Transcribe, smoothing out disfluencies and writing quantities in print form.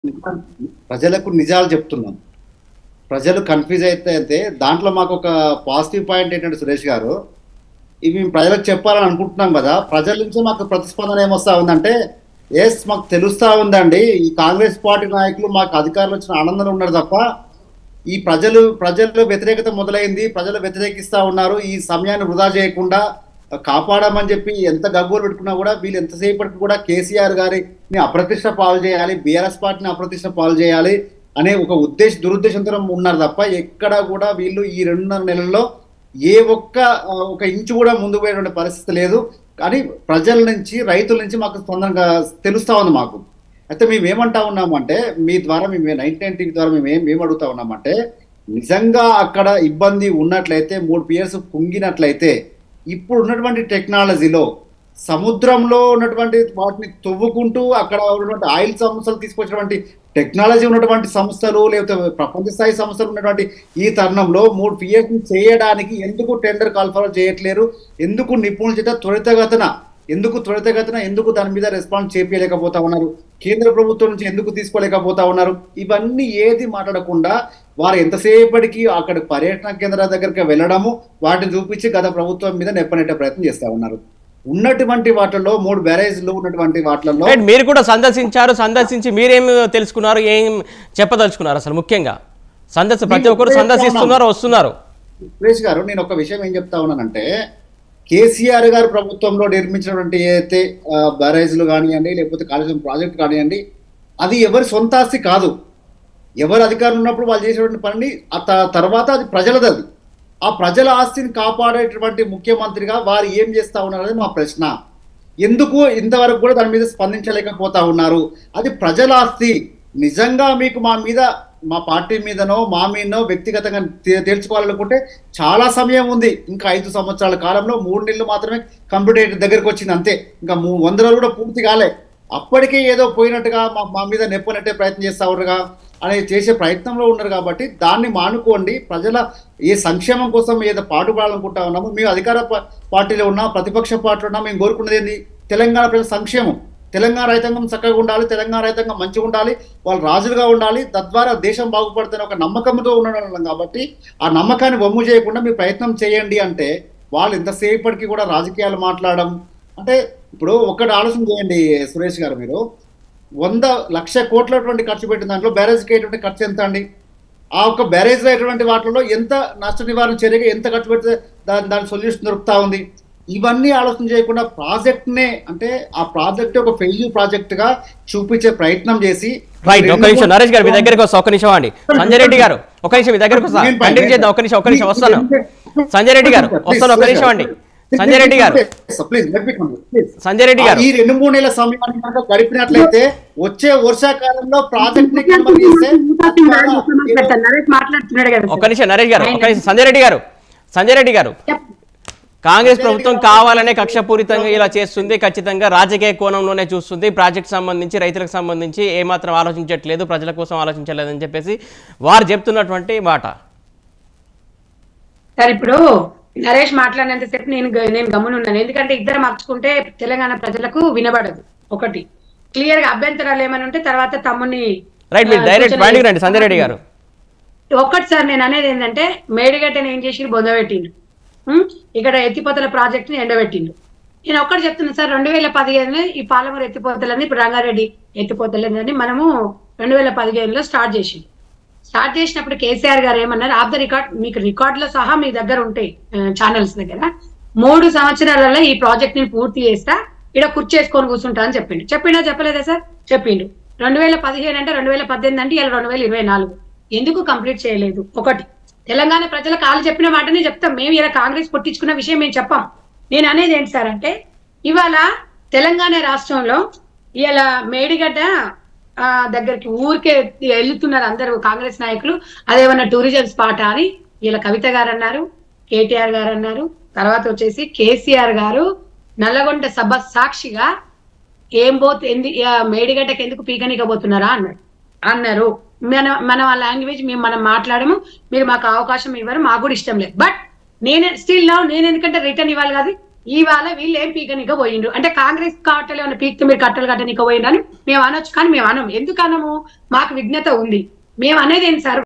ప్రజలకు నిజాలు చెప్తున్నాం. ప్రజలు కన్ఫ్యూజ్ అయితే దాంట్లో మాకు ఒక పాజిటివ్ పాయింట్ ఏంటంటే సురేష్ గారు, ఇవి మేము ప్రజలకు చెప్పాలని అనుకుంటున్నాం కదా, ప్రజల నుంచి మాకు ప్రతిస్పందన ఏమొస్తా ఉందంటే, ఎస్ మాకు తెలుస్తా ఉందండి, ఈ కాంగ్రెస్ పార్టీ నాయకులు మాకు అధికారులు వచ్చిన ఆనందంలో ఉన్నారు తప్ప ఈ ప్రజలు వ్యతిరేకత మొదలైంది, ప్రజలు వ్యతిరేకిస్తా ఉన్నారు, ఈ సమయాన్ని వృధా చేయకుండా కాపాడమని చెప్పి ఎంత గగ్గోలు పెట్టుకున్నా కూడా వీళ్ళు ఎంతసేపటికి కూడా కేసీఆర్ గారిని అప్రతిష్ట పాలు చేయాలి, బీఆర్ఎస్ పార్టీని అప్రతిష్ట పాలు చేయాలి అనే ఒక దురుద్దేశంతో ఉన్నారు తప్ప ఎక్కడ కూడా వీళ్ళు ఈ 2.5 నెలల్లో ఏ ఒక ఇంచు కూడా ముందుకు పోయేటువంటి పరిస్థితి లేదు. కానీ ప్రజల నుంచి, రైతుల నుంచి మాకు తొందరగా తెలుస్తా ఉంది మాకు. అయితే మేము ఏమంటా ఉన్నామంటే, మీ ద్వారా మేము 99 టీవీ ద్వారా మేము అడుగుతా ఉన్నామంటే, నిజంగా అక్కడ ఇబ్బంది ఉన్నట్లయితే, 3 పియర్స్ కుంగినట్లయితే, ఇప్పుడు ఉన్నటువంటి టెక్నాలజీలో సముద్రంలో ఉన్నటువంటి వాటిని తవ్వుకుంటూ అక్కడ ఉన్నటువంటి ఆయిల్ సంస్థలు తీసుకొచ్చినటువంటి టెక్నాలజీ ఉన్నటువంటి సంస్థలు, లేకపోతే ప్రపంచ స్థాయి సంస్థలు ఉన్నటువంటి ఈ తరుణంలో 3 పిఎస్ చేయడానికి ఎందుకు టెండర్ కాల్ఫర్ చేయట్లేరు? ఎందుకు నిపుణుల చేత త్వరితగతిన ఎందుకు దాని మీద రెస్పాన్స్ చేపించలేకపోతా ఉన్నారు? కేంద్ర ప్రభుత్వం నుంచి ఎందుకు తీసుకోలేకపోతా ఉన్నారు? ఇవన్నీ ఏది మాట్లాడకుండా వారు ఎంతసేపటికి అక్కడ పర్యటన కేంద్రాల దగ్గరికి వెళ్ళడము, వాటిని చూపించి గత ప్రభుత్వం మీద నెప్పనెట్టే ప్రయత్నం చేస్తా ఉన్నారు. ఉన్నటువంటి వాటిల్లో 3 బ్యారేజ్లు ఉన్నటువంటి వాటిల్లో మీరు కూడా సందర్శించి మీరేం తెలుసుకున్నారు, ఏం చెప్పదలుచుకున్నారు? అసలు ముఖ్యంగా ప్రతి ఒక్కరు సందర్శిస్తున్నారు, వస్తున్నారు. సురేష్ గారు, నేను ఒక విషయం ఏం చెప్తా ఉన్నానంటే, కేసీఆర్ గారు ప్రభుత్వంలో నిర్మించినటువంటి ఏదైతే బ్యారేజ్లు కానివ్వండి, లేకపోతే కాళేశ్వరం ప్రాజెక్ట్ కానివ్వండి, అది ఎవరి సొంత ఆస్తి కాదు. ఎవరు అధికారులు ఉన్నప్పుడు వాళ్ళు చేసేటువంటి పనిని తర్వాత అది ప్రజలది. అది ఆ ప్రజల ఆస్తిని కాపాడేటువంటి ముఖ్యమంత్రిగా వారు ఏం చేస్తా ఉన్నారు అనేది మా ప్రశ్న. ఎందుకు ఇంతవరకు కూడా దాని మీద స్పందించలేకపోతా ఉన్నారు? అది ప్రజల ఆస్తి. నిజంగా మీకు మా పార్టీ మీదనో మా మీదనో వ్యక్తిగతంగా తేల్చుకోవాలనుకుంటే చాలా సమయం ఉంది. ఇంకా 5 సంవత్సరాల కాలంలో 3 నెలలు మాత్రమే కంప్లీట్ దగ్గరికి వచ్చింది, అంతే. ఇంకా 100 రోజులు కూడా పూర్తి కాలే. అప్పటికే ఏదో పోయినట్టుగా మా మీద నెప్పనట్టే ప్రయత్నం చేస్తా ఉన్నారుగా అనేది చేసే ప్రయత్నంలో ఉన్నారు. కాబట్టి దాన్ని మానుకోండి. ప్రజల ఏ సంక్షేమం కోసం ఏదో పాటుపడాలనుకుంటా ఉన్నాము. మేము అధికార పార్టీలో ఉన్నా, ప్రతిపక్ష పార్టీలో ఉన్నా, మేము కోరుకునేది ఏంది? తెలంగాణ ప్రజల సంక్షేమం. తెలంగాణ రైతాంగం చక్కగా ఉండాలి, తెలంగాణ రైతాంగం మంచిగా ఉండాలి, వాళ్ళు రాజులుగా ఉండాలి, తద్వారా దేశం బాగుపడుతున్న ఒక నమ్మకంతో ఉండడం. కాబట్టి ఆ నమ్మకాన్ని వమ్ము చేయకుండా మీరు ప్రయత్నం చేయండి అంటే, వాళ్ళు ఎంతసేపటికి కూడా రాజకీయాలు మాట్లాడడం అంటే, ఇప్పుడు ఒక్కటి ఆలోచన చేయండి సురేష్ గారు, మీరు 100 కోట్ల ఖర్చు పెట్టిన దాంట్లో బ్యారేజ్కి అయ్యేటువంటి ఖర్చు ఎంత అండి? ఆ ఒక్క బ్యారేజ్లో అయ్యేటువంటి వాటిలో ఎంత నష్ట నివారణ చర్యగా ఎంత ఖర్చు పెడితే దాని సొల్యూషన్ దొరుకుతా ఉంది? ఇవన్నీ ఆలోచన చేయకుండా ప్రాజెక్ట్నే, అంటే ఆ ప్రాజెక్ట్ ఒక ఫెయిల్యూర్ ప్రాజెక్ట్ గా చూపించే ప్రయత్నం చేసి, రైట్. ఒక నిమిషం నరేష్ గారు, మీ దగ్గరకు వస్తా. ఒక నిమిషం అండి సంజయ్ రెడ్డి గారు, ఒక నిమిషం మీ దగ్గరకు వస్తా. కంటిన్యూ చేద్దాం. ఒక నిమిషం వస్తాను. సంజయ్ రెడ్డి గారు వస్తాను. ఒక నిమిషం అండి. సంజయ్ రెడ్డి గారు ఈ 2-3 నెలల సమయాన్ని కనుక గడిపినట్లయితే వచ్చే వర్షాకాలంలో ప్రాజెక్ట్ ని ఒక నిమిషం నరేష్ గారు, ఒక నిమిషం. సంజయ్ రెడ్డి గారు కాంగ్రెస్ ప్రభుత్వం కావాలనే కక్షపూరితంగా ఇలా చేస్తుంది, ఖచ్చితంగా రాజకీయ కోణంలోనే చూస్తుంది, ప్రాజెక్ట్ సంబంధించి రైతులకు సంబంధించి ఏమాత్రం ఆలోచించట్లేదు, ప్రజల కోసం ఆలోచించలేదని చెప్పేసి వారు చెప్తున్నటువంటి మాట. సార్, ఇప్పుడు నరేష్ మాట్లాడినంతసేపు నేను గమనున్నాను. ఎందుకంటే ఇద్దరు మార్చుకుంటే తెలంగాణ ప్రజలకు వినబడదు. ఒకటి క్లియర్ గా అభ్యంతరాలు ఏమైనా ఉంటే తర్వాత తమ్ముని సంజయ్ రెడ్డి గారు ఒక్కటి సార్, నేను అనేది ఏంటంటే, మేడిగడ్డని ఏం చేసి బొందబెట్టిండు, ఇక్కడ ఎత్తిపోతల ప్రాజెక్టుని ఎండబెట్టిండు. నేను ఒక్కటి చెప్తున్నాను సార్, 2015 ఈ పాలమూరు ఎత్తిపోతలని, ఇప్పుడు రంగారెడ్డి ఎత్తిపోతలని మనము 2015లో స్టార్ట్ చేసినప్పుడు కేసీఆర్ గారు ఏమన్నారు, ఆఫ్ ద రికార్డ్, మీకు రికార్డులో సహా మీ దగ్గర ఉంటాయి ఛానల్స్ దగ్గర, 3 సంవత్సరాలలో ఈ ప్రాజెక్ట్ ని పూర్తి చేస్తా, ఇక్కడ కుర్చేసుకొని కూర్చుంటా అని చెప్పిండా చెప్పలేదా సార్? చెప్పిండు. 2015 అంటే 2018 అంటే ఇలా 2024 ఎందుకు కంప్లీట్ చేయలేదు? ఒకటి, తెలంగాణ ప్రజలకు వాళ్ళు చెప్పిన మాటనే చెప్తాం. మేము ఇలా కాంగ్రెస్ పుట్టించుకున్న విషయం మేము చెప్పాం. నేను అనేది ఏంటి సార్ అంటే, ఇవాళ తెలంగాణ రాష్ట్రంలో ఇలా మేడిగడ్డ దగ్గరికి ఊరికే వెళ్తున్నారు అందరూ కాంగ్రెస్ నాయకులు, అదేమన్నా టూరిజం స్పాట్ అని ఇలా కవిత గారు అన్నారు, కేటీఆర్ గారు అన్నారు, తర్వాత వచ్చేసి కేసీఆర్ గారు నల్లగొండ సభ సాక్షిగా మేడిగడ్డకి ఎందుకు పీకనికపోతున్నారా అన్నారు. మన లాంగ్వేజ్ మనం మాట్లాడము, మీరు మాకు అవకాశం ఇవ్వరు, మాకు కూడా ఇష్టం లేదు. బట్ నేను స్టిల్ నేను ఎందుకంటే రిటర్న్ ఇవ్వాలి కాదు, ఇవాళ వీళ్ళు ఏం పీకనిక పోయిండ్రు అంటే కాంగ్రెస్ కట్టలు ఏమైనా పీక్తే మీరు కట్టలు కట్టనిక పోయిండ్రు అని మేము అనొచ్చు కానీ మేము అనం ఎందుకు అనము మాకు విజ్ఞత ఉంది మేము అనేది ఏంటి సార్